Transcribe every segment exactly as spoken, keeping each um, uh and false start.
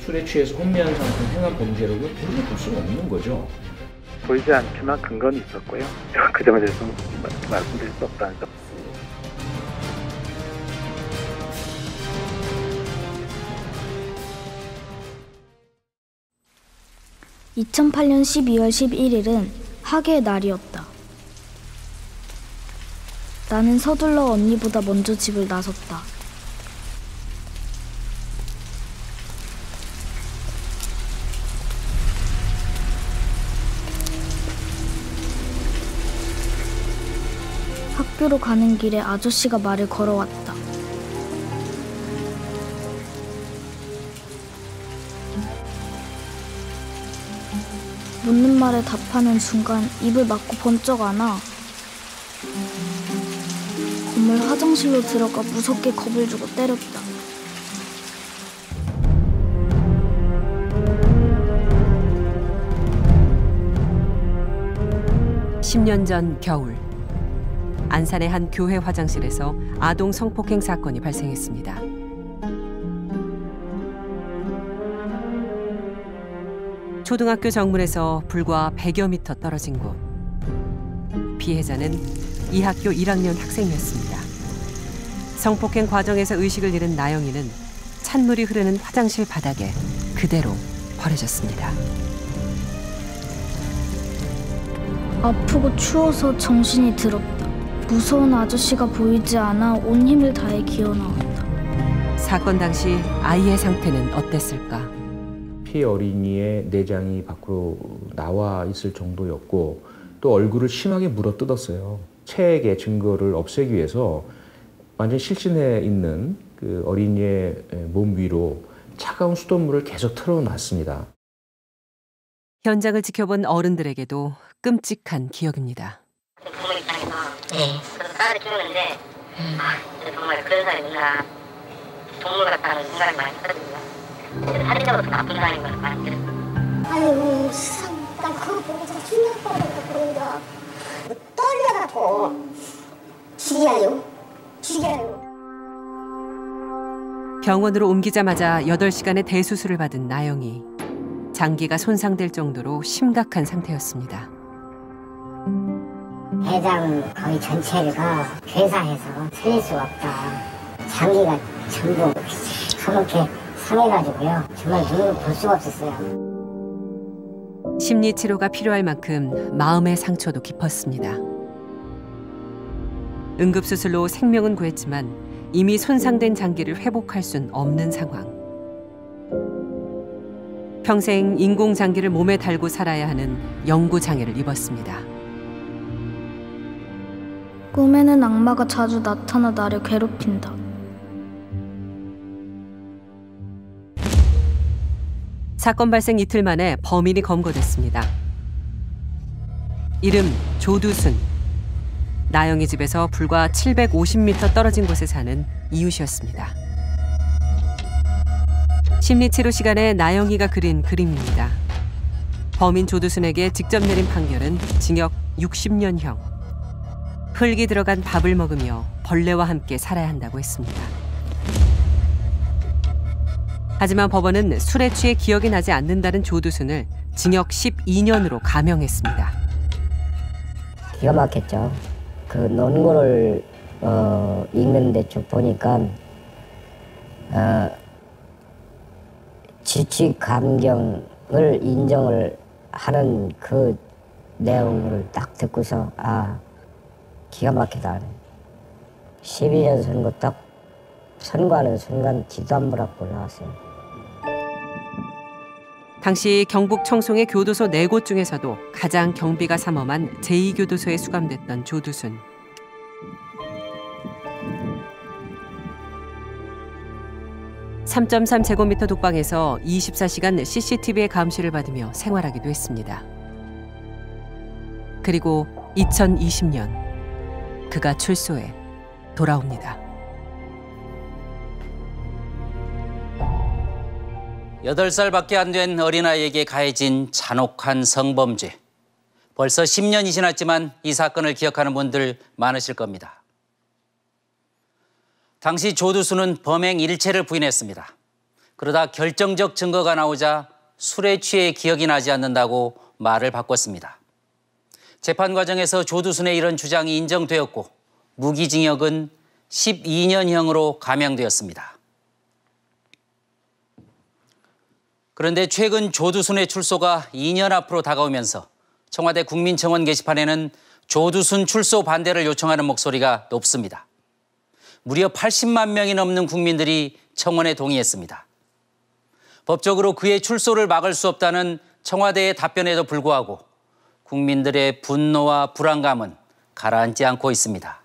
술에 취해서 혼미한 상태로 행한 범죄라고 도저히 볼 수가 없는 거죠. 보이지 않지만 근거는 있었고요. 그 점에 대해서 말씀드릴 수 없다는 점. 이천팔 년 십이월 십일일은 학예의 날이었다. 나는 서둘러 언니보다 먼저 집을 나섰다. 학교로 가는 길에 아저씨가 말을 걸어왔다. 묻는 말에 답하는 순간 입을 막고 번쩍 안아 건물 화장실로 들어가 무섭게 겁을 주고 때렸다. 십 년 전 겨울, 안산의 한 교회 화장실에서 아동 성폭행 사건이 발생했습니다. 초등학교 정문에서 불과 백여 미터 떨어진 곳. 피해자는 이 학교 일 학년 학생이었습니다. 성폭행 과정에서 의식을 잃은 나영이는 찬물이 흐르는 화장실 바닥에 그대로 버려졌습니다. 아프고 추워서 정신이 들었다. 무서운 아저씨가 보이지 않아 온 힘을 다해 기어나왔다. 사건 당시 아이의 상태는 어땠을까? 피해 어린이의 내장이 밖으로 나와 있을 정도였고 또 얼굴을 심하게 물어뜯었어요. 체액의 증거를 없애기 위해서 완전히 실신해 있는 그 어린이의 몸 위로 차가운 수돗물을 계속 틀어놨습니다. 현장을 지켜본 어른들에게도 끔찍한 기억입니다. 부모 입장에서 네. 그래서 딸을 키우는데 아, 정말 그런 사람이 있나 동물 같다는 생각이 많이 들거든요. 사회적으로 나쁜 사람인 걸 많이 들었어요. 아이고 참, 난 그거 보고 참 충격받았다. 그런다 떨려갖고 죽이라요 죽이라요. 병원으로 옮기자마자 여덟 시간의 대수술을 받은 나영이 장기가 손상될 정도로 심각한 상태였습니다. 대장 거의 전체가 괴사해서 살릴 수가 없다. 장기가 전부 저렇게 상해가지고요. 정말 눈으로 볼 수가 없었어요. 심리 치료가 필요할 만큼 마음의 상처도 깊었습니다. 응급수술로 생명은 구했지만 이미 손상된 장기를 회복할 순 없는 상황. 평생 인공장기를 몸에 달고 살아야 하는 영구장애를 입었습니다. 꿈에는 악마가 자주 나타나 나를 괴롭힌다. 사건 발생 이틀 만에 범인이 검거됐습니다. 이름 조두순. 나영이 집에서 불과 칠백오십 미터 떨어진 곳에 사는 이웃이었습니다. 심리치료 시간에 나영이가 그린 그림입니다. 범인 조두순에게 직접 내린 판결은 징역 육십 년형. 흙이 들어간 밥을 먹으며 벌레와 함께 살아야 한다고 했습니다. 하지만 법원은 술에 취해 기억이 나지 않는다는 조두순을 징역 십이 년으로 감형했습니다. 기가 막혔죠. 그 논문을 어, 읽는데 쭉 보니까 어, 지취 감경을 인정을 하는 그 내용을 딱 듣고서 아 기가 막히다. 십이 년 선고 딱 선고하는 순간 뒤도 안 보라고 나왔어요. 당시 경북 청송의 교도소 네 곳 중에서도 가장 경비가 삼엄한 제이 교도소에 수감됐던 조두순. 삼 점 삼 제곱미터 독방에서 이십사 시간 씨씨티비의 감시를 받으며 생활하기도 했습니다. 그리고 이천이십 년 그가 출소해 돌아옵니다. 여덟 살밖에 안 된 어린아이에게 가해진 잔혹한 성범죄. 벌써 십 년이 지났지만 이 사건을 기억하는 분들 많으실 겁니다. 당시 조두순은 범행 일체를 부인했습니다. 그러다 결정적 증거가 나오자 술에 취해 기억이 나지 않는다고 말을 바꿨습니다. 재판 과정에서 조두순의 이런 주장이 인정되었고 무기징역은 십이 년형으로 감형되었습니다. 그런데 최근 조두순의 출소가 이 년 앞으로 다가오면서 청와대 국민청원 게시판에는 조두순 출소 반대를 요청하는 목소리가 높습니다. 무려 팔십만 명이 넘는 국민들이 청원에 동의했습니다. 법적으로 그의 출소를 막을 수 없다는 청와대의 답변에도 불구하고 국민들의 분노와 불안감은 가라앉지 않고 있습니다.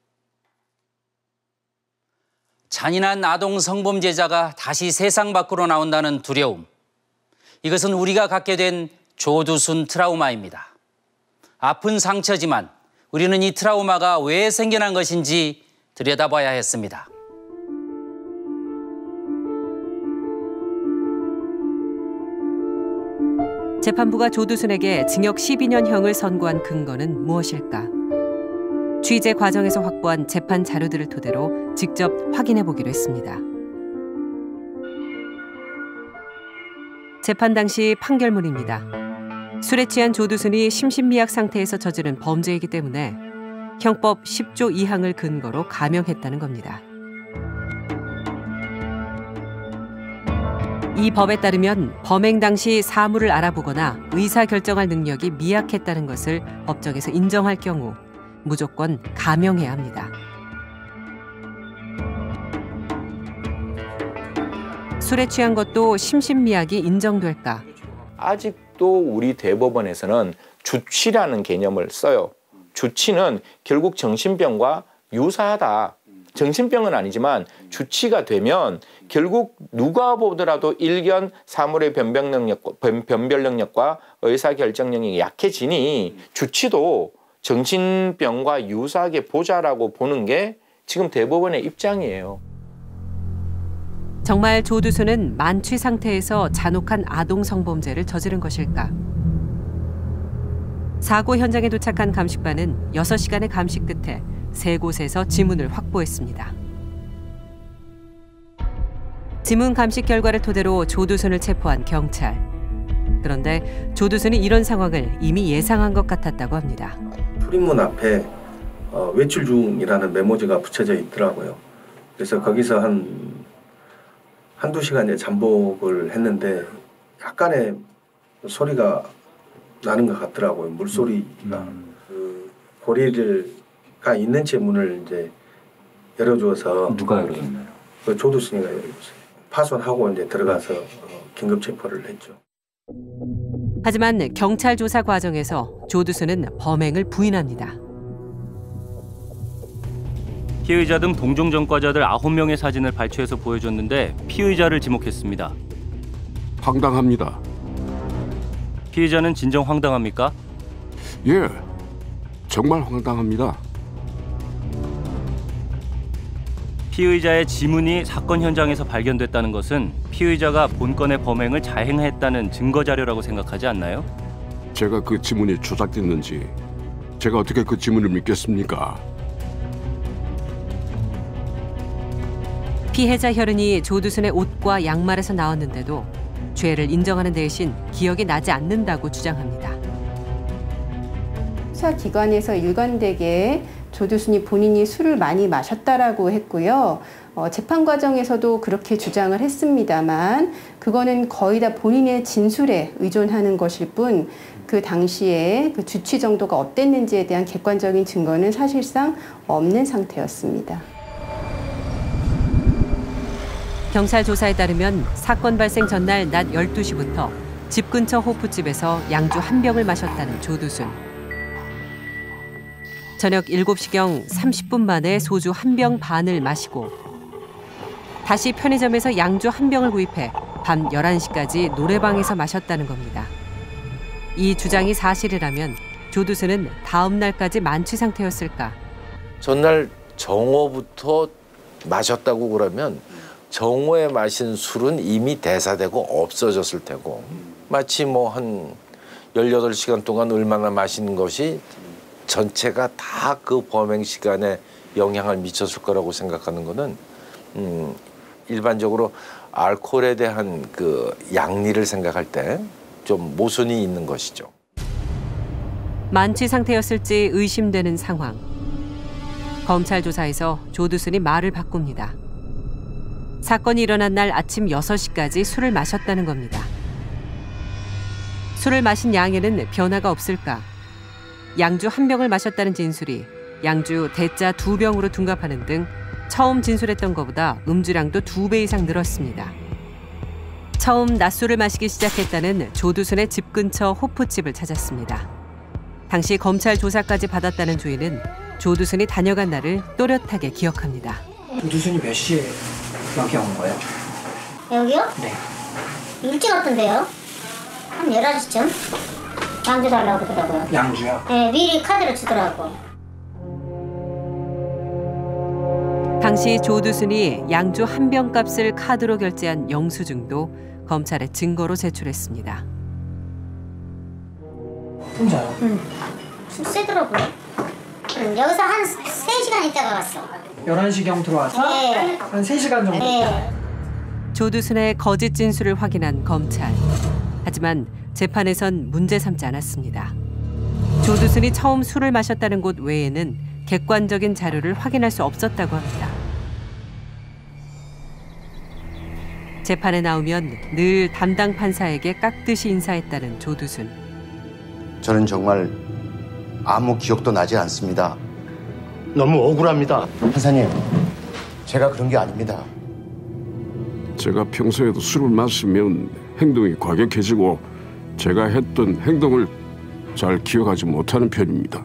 잔인한 아동 성범죄자가 다시 세상 밖으로 나온다는 두려움. 이것은 우리가 갖게 된 조두순 트라우마입니다. 아픈 상처지만 우리는 이 트라우마가 왜 생겨난 것인지 들여다봐야 했습니다. 재판부가 조두순에게 징역 십이 년형을 선고한 근거는 무엇일까? 취재 과정에서 확보한 재판 자료들을 토대로 직접 확인해 보기로 했습니다. 재판 당시 판결문입니다. 술에 취한 조두순이 심신미약 상태에서 저지른 범죄이기 때문에 형법 십 조 이 항을 근거로 감형했다는 겁니다. 이 법에 따르면 범행 당시 사물을 알아보거나 의사결정할 능력이 미약했다는 것을 법정에서 인정할 경우 무조건 감형해야 합니다. 술에 취한 것도 심신미약이 인정될까? 아직도 우리 대법원에서는 주치라는 개념을 써요. 주치는 결국 정신병과 유사하다. 정신병은 아니지만 주치가 되면 결국 누가 보더라도 일견 사물의 변별 능력과, 변별 능력과 의사결정 능력이 약해지니 주치도 정신병과 유사하게 보자라고 보는 게 지금 대법원의 입장이에요. 정말 조두순은 만취 상태에서 잔혹한 아동 성범죄를 저지른 것일까? 사고 현장에 도착한 감식반은 여섯 시간의 감식 끝에 세 곳에서 지문을 확보했습니다. 지문 감식 결과를 토대로 조두순을 체포한 경찰. 그런데 조두순이 이런 상황을 이미 예상한 것 같았다고 합니다. 출입문 앞에 어, 외출 중이라는 메모지가 붙여져 있더라고요. 그래서 거기서 한 한두 시간에 잠복을 했는데 약간의 소리가 나는 것 같더라고요. 물소리가. 음. 그 고리가 있는 채 문을 이제 열어주어서. 누가 열어줬나요? 그 조두순이가 열어줬어요. 파손하고 이제 들어가서 어, 긴급 체포를 했죠. 하지만 경찰 조사 과정에서 조두순은 범행을 부인합니다. 피의자 등 동종 전과자들 아홉 명의 사진을 발췌해서 보여줬는데 피의자를 지목했습니다. 황당합니다. 피의자는 진정 황당합니까? 예, 정말 황당합니다. 피의자의 지문이 사건 현장에서 발견됐다는 것은 피의자가 본건의 범행을 자행했다는 증거 자료라고 생각하지 않나요? 제가 그 지문이 조작됐는지 제가 어떻게 그 지문을 믿겠습니까? 피해자 혈흔이 조두순의 옷과 양말에서 나왔는데도 죄를 인정하는 대신 기억이 나지 않는다고 주장합니다. 수사기관에서 일관되게 조두순이 본인이 술을 많이 마셨다라고 했고요. 어, 재판 과정에서도 그렇게 주장을 했습니다만 그거는 거의 다 본인의 진술에 의존하는 것일 뿐 그 당시에 그 주취 정도가 어땠는지에 대한 객관적인 증거는 사실상 없는 상태였습니다. 경찰 조사에 따르면 사건 발생 전날 낮 열두 시부터 집 근처 호프집에서 양주 한 병을 마셨다는 조두순. 저녁 일곱 시경 삼십 분 만에 소주 한 병 반을 마시고 다시 편의점에서 양주 한 병을 구입해 밤 열한 시까지 노래방에서 마셨다는 겁니다. 이 주장이 사실이라면 조두순은 다음 날까지 만취 상태였을까? 전날 정오부터 마셨다고 그러면 정오에 마신 술은 이미 대사되고 없어졌을 테고 마치 뭐 한 열여덟 시간 동안 얼마나 마신 것이 전체가 다 그 범행 시간에 영향을 미쳤을 거라고 생각하는 거는 음, 일반적으로 알코올에 대한 그 양리를 생각할 때 좀 모순이 있는 것이죠. 만취 상태였을지 의심되는 상황. 검찰 조사에서 조두순이 말을 바꿉니다. 사건이 일어난 날 아침 여섯 시까지 술을 마셨다는 겁니다. 술을 마신 양에는 변화가 없을까? 양주 한 병을 마셨다는 진술이 양주 대짜 두 병으로 둔갑하는 등 처음 진술했던 것보다 음주량도 두 배 이상 늘었습니다. 처음 낮술을 마시기 시작했다는 조두순의 집 근처 호프집을 찾았습니다. 당시 검찰 조사까지 받았다는 주인은 조두순이 다녀간 날을 또렷하게 기억합니다. 조두순이 몇 시에 여기 온 거예요? 여기요? 네. 일찍 왔던데요? 한 열한 시쯤? 양주 달라고 그러더라고요. 양주요? 네, 미리 카드를 주더라고. 당시 조두순이 양주 한 병 값을 카드로 결제한 영수증도 검찰에 증거로 제출했습니다. 혼자요? 응. 술 세더라고요. 응, 여기서 한 세 시간 있다가 왔어. 열한 시경 들어와서 네. 한 세 시간 정도? 네. 조두순의 거짓 진술을 확인한 검찰. 하지만 재판에선 문제 삼지 않았습니다. 조두순이 처음 술을 마셨다는 곳 외에는 객관적인 자료를 확인할 수 없었다고 합니다. 재판에 나오면 늘 담당 판사에게 깍듯이 인사했다는 조두순. 저는 정말 아무 기억도 나지 않습니다. 너무 억울합니다. 판사님, 제가 그런 게 아닙니다. 제가 평소에도 술을 마시면 행동이 과격해지고 제가 했던 행동을 잘 기억하지 못하는 편입니다.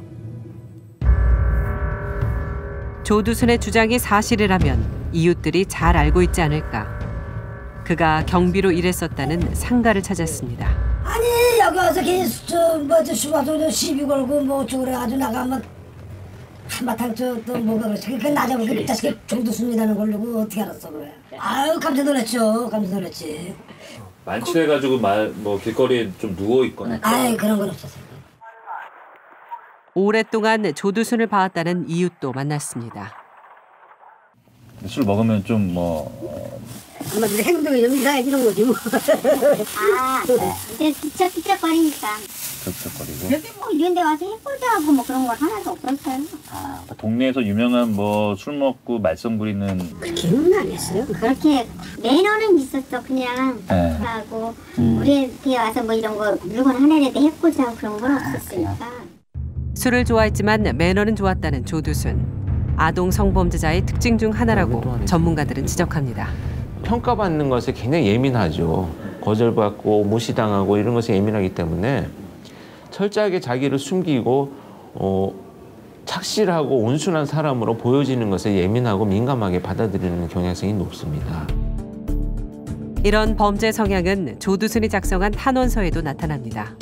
조두순의 주장이 사실이라면 이웃들이 잘 알고 있지 않을까. 그가 경비로 일했었다는 상가를 찾았습니다. 아니 여기 와서 계속 저뭐저 수박도 시비 걸고 뭐 어쩌고 그래가지고 나가면 한바탕 저또 뭐가 그렇지. 그 나자보고 이 자식이 조두순이라는 걸로 어떻게 알았어 그래. 아유 깜짝 놀랐죠. 깜짝 놀랐지. 만취해가지고 말 뭐 길거리에 좀 누워 있거나. 아이 그런 건 없었어요. 오랫동안 조두순을 봐왔다는 이웃도 만났습니다. 술 먹으면 좀 뭐. 아마 내 행동이 좀 이상해 이런 거지 뭐. 아, 이제 삐쩍삐쩍거리니까. 쩍쩍거리고. 여기 뭐 이런 데 와서 해보자고 뭐 그런 거 하나도 없었어요. 아, 동네에서 유명한 뭐 술 먹고 말썽 부리는. 그렇게는 안 했어요. 그렇게 매너는 있었어 그냥. 네. 하고 음. 우리한테 와서 뭐 이런 거 물건 하나라도 해보자 그런 건 없었으니까. 술을 좋아했지만 매너는 좋았다는 조두순. 아동 성범죄자의 특징 중 하나라고 전문가들은 지적합니다. 평가받는 것에 굉장히 예민하죠. 거절받고 무시당하고 이런 것에 예민하기 때문에 철저하게 자기를 숨기고 어, 착실하고 온순한 사람으로 보여지는 것에 예민하고 민감하게 받아들이는 경향성이 높습니다. 이런 범죄 성향은 조두순이 작성한 탄원서에도 나타납니다.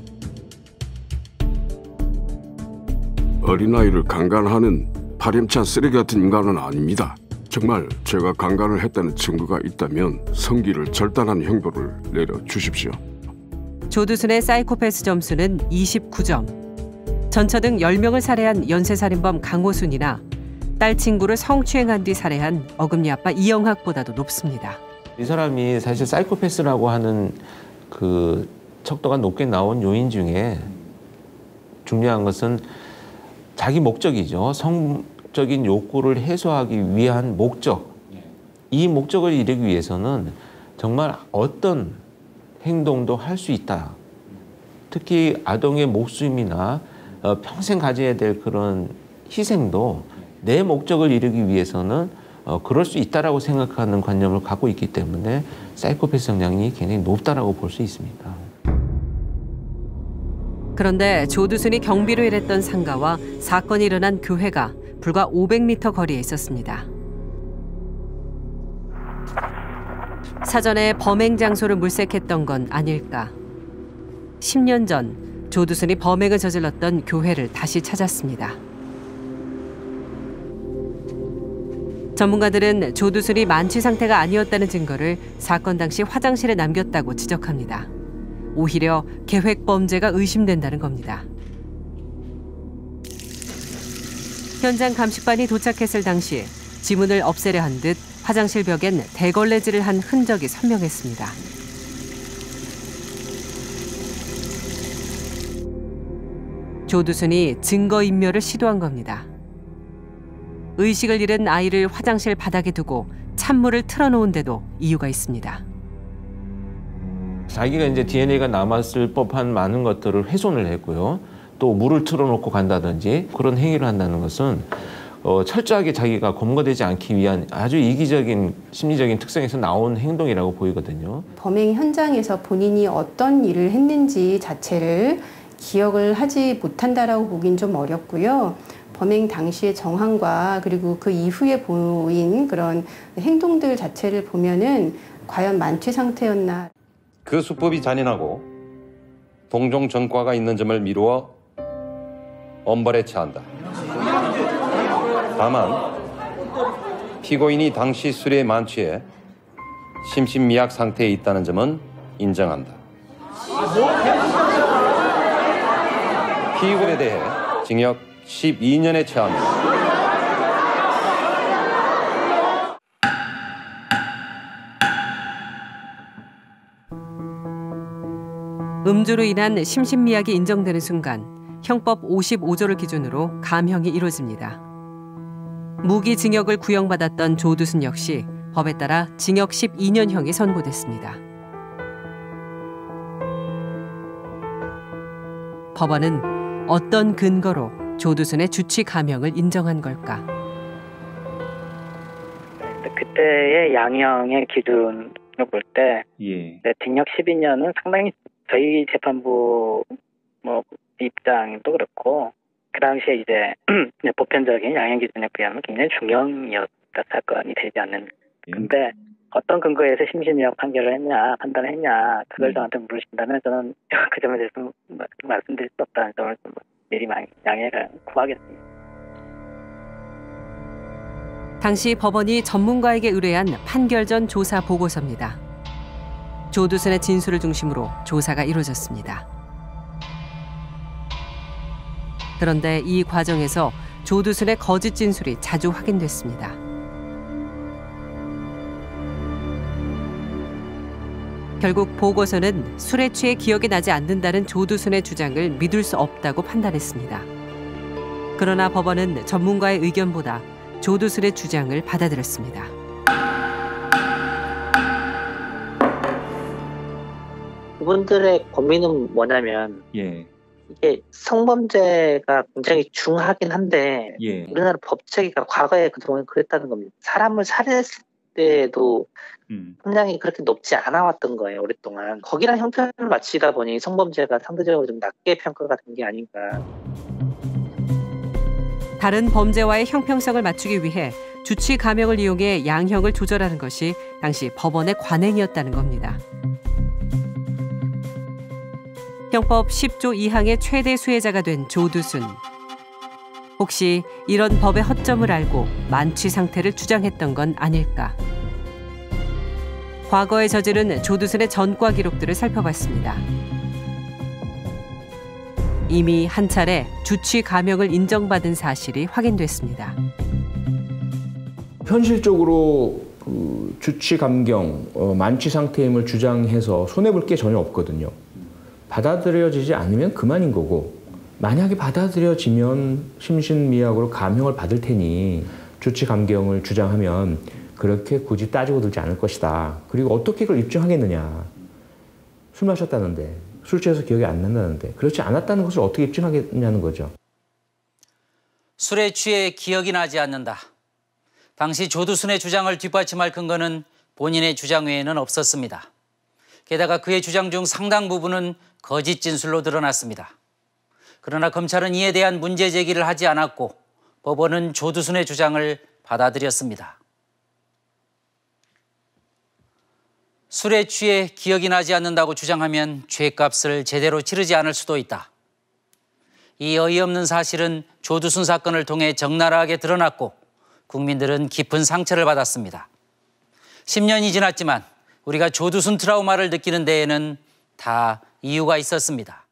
어린아이를 강간하는 파렴치한 쓰레기 같은 인간은 아닙니다. 정말 제가 강간을 했다는 증거가 있다면 성기를 절단하는 형벌을 내려주십시오. 조두순의 사이코패스 점수는 이십구 점. 전처 등 열 명을 살해한 연쇄살인범 강호순이나 딸 친구를 성추행한 뒤 살해한 어금니 아빠 이영학보다도 높습니다. 이 사람이 사실 사이코패스라고 하는 그 척도가 높게 나온 요인 중에 중요한 것은 자기 목적이죠. 성적인 욕구를 해소하기 위한 목적. 이 목적을 이루기 위해서는 정말 어떤 행동도 할 수 있다. 특히 아동의 목숨이나 어, 평생 가져야 될 그런 희생도 내 목적을 이루기 위해서는 어, 그럴 수 있다라고 생각하는 관념을 갖고 있기 때문에 사이코패스 성향이 굉장히 높다라고 볼 수 있습니다. 그런데 조두순이 경비로 일했던 상가와 사건이 일어난 교회가 불과 오백 미터 거리에 있었습니다. 사전에 범행 장소를 물색했던 건 아닐까. 십 년 전 조두순이 범행을 저질렀던 교회를 다시 찾았습니다. 전문가들은 조두순이 만취 상태가 아니었다는 증거를 사건 당시 화장실에 남겼다고 지적합니다. 오히려 계획 범죄가 의심된다는 겁니다. 현장 감식반이 도착했을 당시 지문을 없애려 한 듯 화장실 벽엔 대걸레질을 한 흔적이 선명했습니다. 조두순이 증거인멸을 시도한 겁니다. 의식을 잃은 아이를 화장실 바닥에 두고 찬물을 틀어놓은 데도 이유가 있습니다. 자기가 이제 디엔에이가 남았을 법한 많은 것들을 훼손을 했고요. 또 물을 틀어놓고 간다든지 그런 행위를 한다는 것은 어, 철저하게 자기가 검거되지 않기 위한 아주 이기적인 심리적인 특성에서 나온 행동이라고 보이거든요. 범행 현장에서 본인이 어떤 일을 했는지 자체를 기억을 하지 못한다라고 보긴 좀 어렵고요. 범행 당시의 정황과 그리고 그 이후에 보인 그런 행동들 자체를 보면은 과연 만취 상태였나. 그 수법이 잔인하고 동종 전과가 있는 점을 미루어 엄벌에 처한다. 다만 피고인이 당시 술에 만취해 심신미약 상태에 있다는 점은 인정한다. 피고인에 대해 징역 십이 년에 처합니다. 음주로 인한 심신미약이 인정되는 순간 형법 오십오 조를 기준으로 감형이 이루어집니다. 무기징역을 구형받았던 조두순 역시 법에 따라 징역 십이 년형이 선고됐습니다. 법원은 어떤 근거로 조두순의 주치 감형을 인정한 걸까? 그때의 양형의 기준을 볼 때 예. 징역 십이 년은 상당히 저희 재판부 뭐 입장도 그렇고 그 당시에 이제 보편적인 양형 기준에 비하면 굉장히 중형이었다 사건이 되지 않는. 근데 어떤 근거에서 심신미약 판결을 했냐 판단을 했냐 그걸 저한테 물으신다면 저는 그 점에 대해서 말씀드릴 수 없다는 점을 좀 미리 양해를 구하겠습니다. 당시 법원이 전문가에게 의뢰한 판결 전 조사 보고서입니다. 조두순의 진술을 중심으로 조사가 이루어졌습니다. 그런데 이 과정에서 조두순의 거짓 진술이 자주 확인됐습니다. 결국 보고서는 술에 취해 기억이 나지 않는다는 조두순의 주장을 믿을 수 없다고 판단했습니다. 그러나 법원은 전문가의 의견보다 조두순의 주장을 받아들였습니다. 그분들의 고민은 뭐냐면 예. 이게 성범죄가 굉장히 중하긴 한데 예. 우리나라 법체계가 과거에 그동안 그랬다는 겁니다. 사람을 살해했을 때도 음. 형량이 그렇게 높지 않아 왔던 거예요. 오랫동안. 거기랑 형편을 맞추다 보니 성범죄가 상대적으로 좀 낮게 평가가 된 게 아닌가. 다른 범죄와의 형평성을 맞추기 위해 주치 감형을 이용해 양형을 조절하는 것이 당시 법원의 관행이었다는 겁니다. 형법 십 조 이 항의 최대 수혜자가 된 조두순. 혹시 이런 법의 허점을 알고 만취 상태를 주장했던 건 아닐까? 과거에 저지른 조두순의 전과 기록들을 살펴봤습니다. 이미 한 차례 주치 감형을 인정받은 사실이 확인됐습니다. 현실적으로 그 주치 감경, 어, 만취 상태임을 주장해서 손해볼 게 전혀 없거든요. 받아들여지지 않으면 그만인 거고, 만약에 받아들여지면 심신미약으로 감형을 받을 테니 주치 감경을 주장하면 그렇게 굳이 따지고 들지 않을 것이다. 그리고 어떻게 그걸 입증하겠느냐. 술 마셨다는데, 술 취해서 기억이 안 난다는데, 그렇지 않았다는 것을 어떻게 입증하겠냐는 거죠. 술에 취해 기억이 나지 않는다. 당시 조두순의 주장을 뒷받침할 근거는 본인의 주장 외에는 없었습니다. 게다가 그의 주장 중 상당 부분은 거짓 진술로 드러났습니다. 그러나 검찰은 이에 대한 문제 제기를 하지 않았고 법원은 조두순의 주장을 받아들였습니다. 술에 취해 기억이 나지 않는다고 주장하면 죄값을 제대로 치르지 않을 수도 있다. 이 어이없는 사실은 조두순 사건을 통해 적나라하게 드러났고 국민들은 깊은 상처를 받았습니다. 십 년이 지났지만 우리가 조두순 트라우마를 느끼는 데에는 다 이유가 있었습니다.